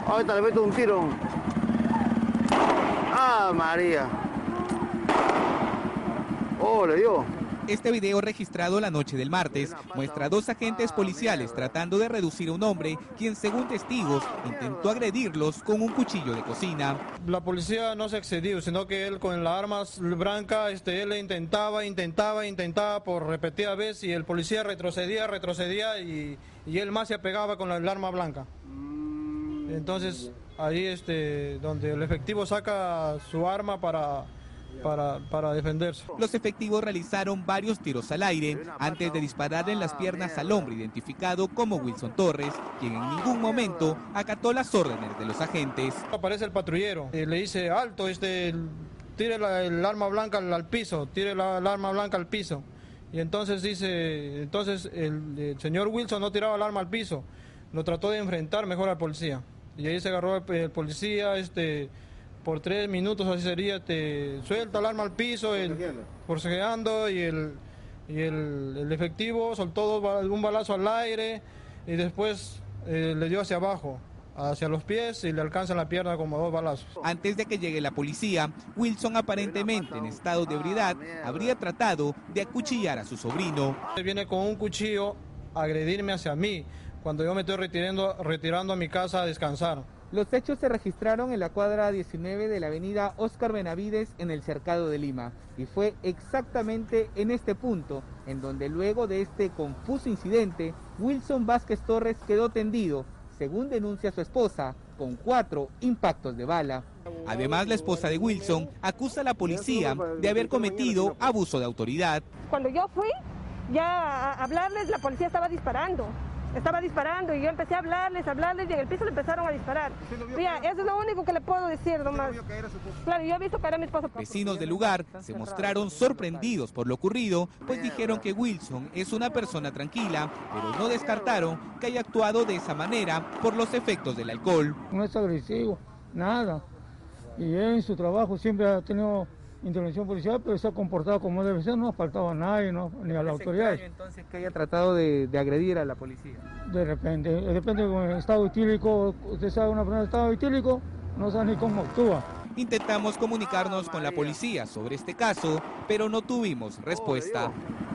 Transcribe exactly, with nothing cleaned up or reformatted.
Ahorita le meto un tiro. ¡Ah, María! ¡Oh, le dio! Este video registrado la noche del martes muestra a dos agentes policiales tratando de reducir a un hombre quien, según testigos, intentó agredirlos con un cuchillo de cocina. La policía no se excedió, sino que él con las armas blancas, este, él intentaba, intentaba, intentaba por repetidas veces y el policía retrocedía, retrocedía y, y él más se apegaba con la, el arma blanca. Entonces ahí este, donde el efectivo saca su arma para... Para, para defenderse. Los efectivos realizaron varios tiros al aire antes de dispararle en las piernas al hombre identificado como Wilson Torres, quien en ningún momento acató las órdenes de los agentes. Aparece el patrullero, eh, le dice alto, este, tire la, el arma blanca al, al piso, tire la, el arma blanca al piso. Y entonces dice, entonces el, el señor Wilson no tiraba el arma al piso, lo trató de enfrentar mejor al policía. Y ahí se agarró el, el policía, este... por tres minutos así sería, te suelta el arma al piso, el, forcejeando y, el, y el, el efectivo soltó un balazo al aire y después eh, le dio hacia abajo, hacia los pies y le alcanza en la pierna como dos balazos. Antes de que llegue la policía, Wilson, aparentemente en estado de ebriedad, habría tratado de acuchillar a su sobrino. Él viene con un cuchillo a agredirme hacia mí, cuando yo me estoy retirando, retirando a mi casa a descansar. Los hechos se registraron en la cuadra diecinueve de la avenida Óscar Benavides en el Cercado de Lima y fue exactamente en este punto en donde luego de este confuso incidente Wilson Vázquez Torres quedó tendido, según denuncia su esposa, con cuatro impactos de bala. Además, la esposa de Wilson acusa a la policía de haber cometido abuso de autoridad. Cuando yo fui ya a hablarles, la policía estaba disparando. Estaba disparando y yo empecé a hablarles, a hablarles y en el piso le empezaron a disparar. Mira, eso es lo único que le puedo decir nomás. Claro, yo he visto que era mi esposo. Vecinos del lugar se mostraron sorprendidos por lo ocurrido, pues dijeron que Wilson es una persona tranquila, pero no descartaron que haya actuado de esa manera por los efectos del alcohol. No es agresivo, nada. Y él en su trabajo siempre ha tenido intervención policial, pero se ha comportado como debe ser, no ha faltado a nadie, no, ni a las autoridades. Entonces, que haya tratado de, de agredir a la policía. De repente, de repente con el estado etílico, usted sabe, una persona en estado etílico, no sabe ni cómo actúa. Intentamos comunicarnos con la policía sobre este caso, pero no tuvimos respuesta.